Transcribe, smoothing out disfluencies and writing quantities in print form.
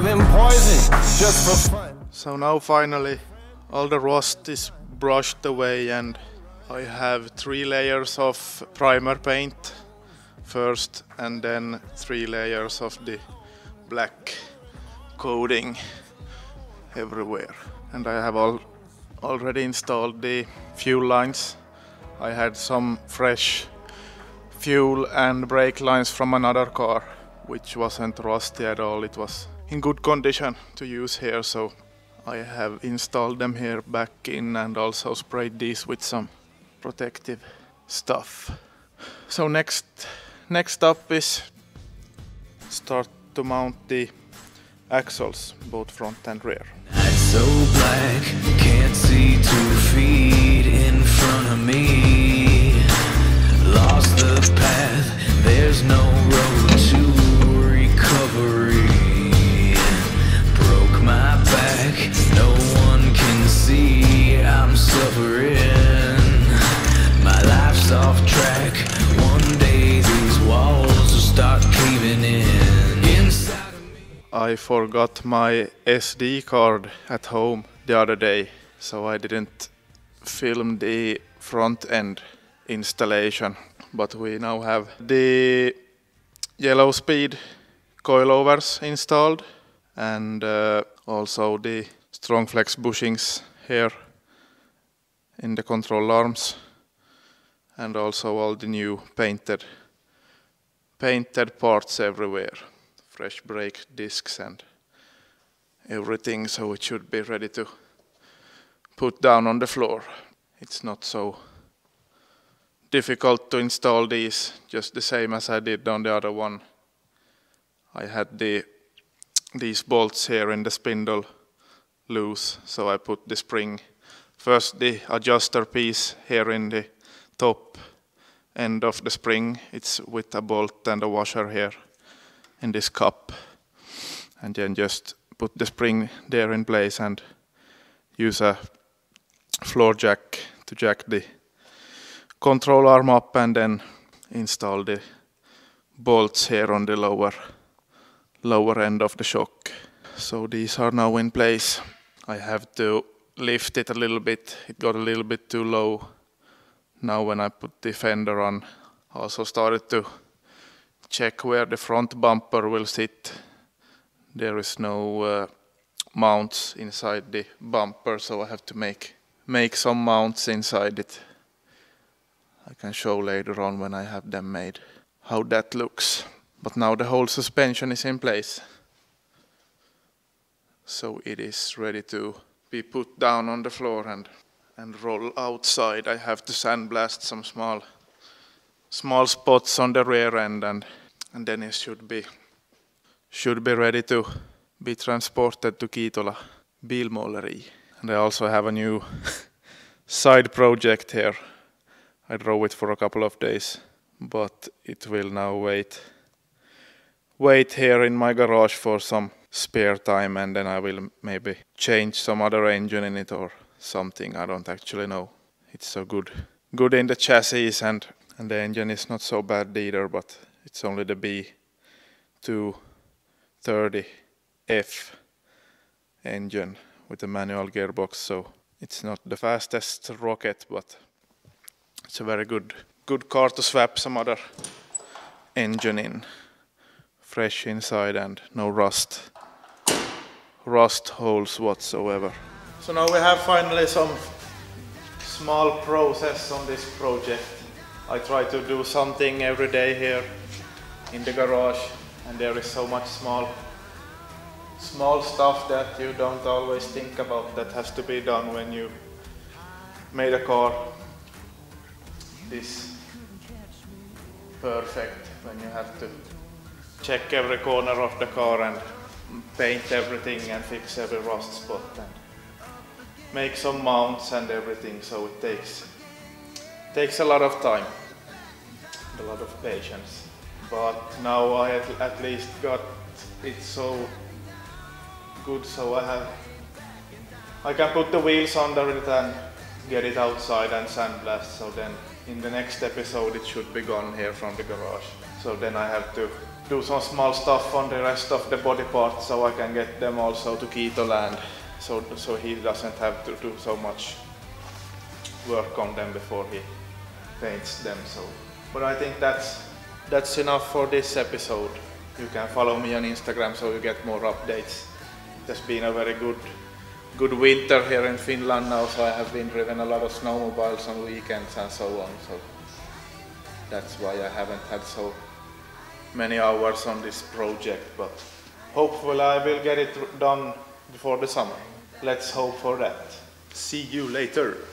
and poison just for fun. So now finally all the rust is brushed away and I have 3 layers of primer paint first and then 3 layers of the black coating everywhere. And I have already installed the fuel lines. I had some fresh fuel and brake lines from another car which wasn't rusty at all. It was in good condition to use here, so I have installed them here back in and also sprayed these with some protective stuff. So next up is start to mount the axles, both front and rear. Night so black, can't see 2 feet in front of me. Lost the path, there's no road to recovery. Broke my back, no one can see I'm suffering. My life's off track, one day these walls will start caving in. Inside of me, I forgot my SD card at home the other day, so I didn't film the front end installation, but we now have the Yellowspeed coilovers installed and also the Strongflex bushings here in the control arms, and also all the new painted parts everywhere, fresh brake discs and everything, so it should be ready to put down on the floor. It's not so difficult to install these, just the same as I did on the other one. I had these bolts here in the spindle loose, so I put the spring, first the adjuster piece here in the top end of the spring. It's with a bolt and a washer here in this cup, and then just put the spring there in place and use a floor jack to jack the control arm up, and then install the bolts here on the lower end of the shock. So these are now in place. I have to lift it a little bit. It got a little bit too low. Now when I put the fender on, also started to check where the front bumper will sit. There is no mounts inside the bumper, so I have to make some mounts inside it. I can show later on when I have them made how that looks. But now the whole suspension is in place, so it is ready to be put down on the floor and roll outside. I have to sandblast some small spots on the rear end, and then it should be ready to be transported to Kiitola Bilmåleri. And I also have a new side project here. I drove it for a couple of days, but it will now wait here in my garage for some spare time, and then I will maybe change some other engine in it or something. I don't actually know. It's so good in the chassis, and the engine is not so bad either, but it's only the B230F engine with a manual gearbox, so it's not the fastest rocket, but it's a very good car to swap some other engine in. Fresh inside and no rust holes whatsoever. So now we have finally some small process on this project. I try to do something every day here in the garage, and there is so much small stuff that you don't always think about that has to be done when you made a car this perfect, when you have to check every corner of the car and paint everything and fix every rust spot and make some mounts and everything, so it takes a lot of time, a lot of patience. But now I at least got it so good, so I can put the wheels under it and get it outside and sandblast, so then in the next episode it should be gone here from the garage. So then I have to do some small stuff on the rest of the body parts so I can get them also to keto land, so he doesn't have to do so much work on them before he paints them. So, but I think that's enough for this episode. You can follow me on Instagram so you get more updates. It has been a very good winter here in Finland now, so I have been driven a lot of snowmobiles on weekends and so on. So that's why I haven't had so many hours on this project, but hopefully I will get it done before the summer. Let's hope for that. See you later.